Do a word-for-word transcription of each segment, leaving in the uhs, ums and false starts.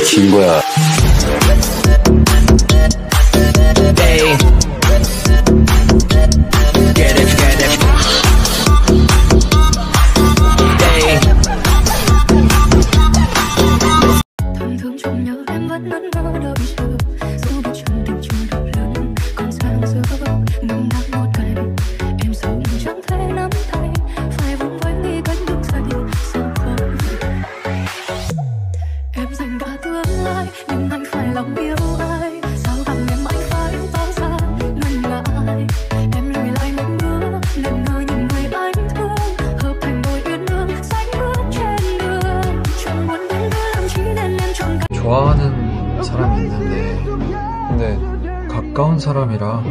긴 거야. Hey. Get it, get it. Hey. Thường thường trong nhớ em vẫn nấn ná đợi chờ, dù biết chuyện tình chung độ lớn còn sang giữa nồng nặc một ngày em sống chẳng thể nắm tay, phải vùng vẫy nghĩ cách đứng dậy sao không em dành cả tương lai nhưng anh phải lòng yêu ai, sao bằng em anh phải tỏ ra ngần ngại, em lùi lại một bước lần ngơ nhìn người anh thương hợp thành đôi uyên ương sánh bước trên đường chẳng muốn đứng đưa làm chi nên em chọn cách. 좋아하는 사람이 있는데 근데 가까운 사람이라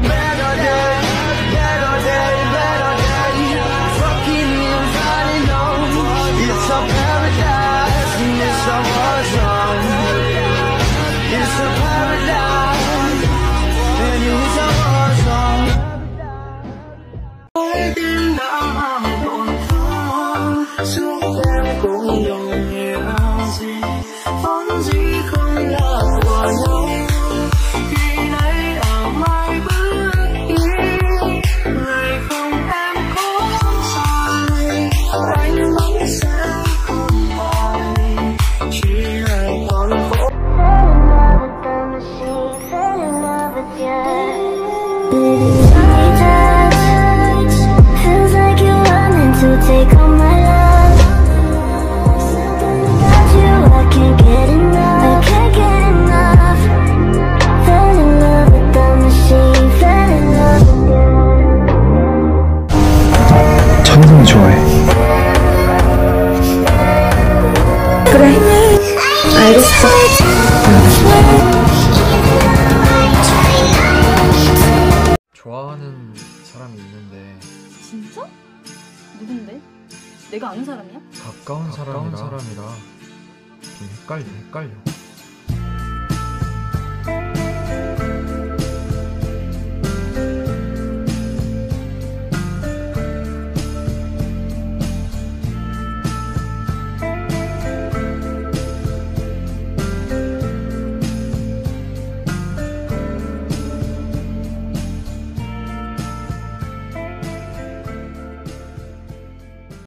feels like you're running to take all my love. Something about you I can't get enough. I can't get enough. Fell in love with the machine. Fell in love with you. 천둥이 좋아해. 그래. 알겠어. 좋아하는 사람이 있는데 진짜? 누군데? 내가 아는 사람이야? 가까운, 가까운 사람이라, 사람이라 좀 헷갈려 헷갈려